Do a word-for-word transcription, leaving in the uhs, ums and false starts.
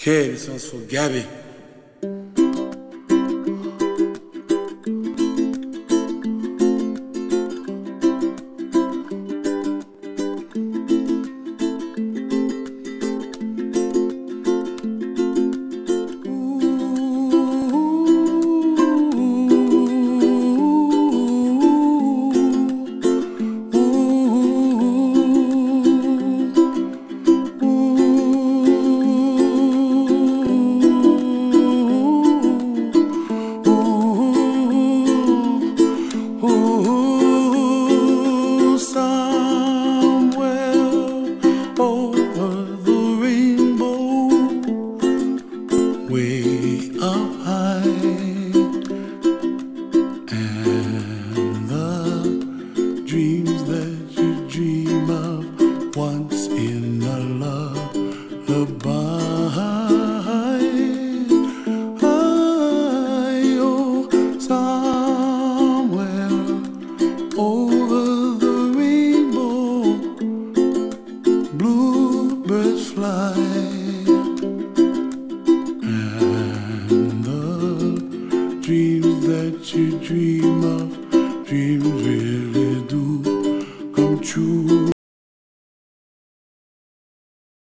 Okay, this one's for Gabby. Way up high, and the dreams that you dream of once in a lullaby. Oh, somewhere over the rainbow, bluebirds fly. Dreams that you dream of, dreams really do come true.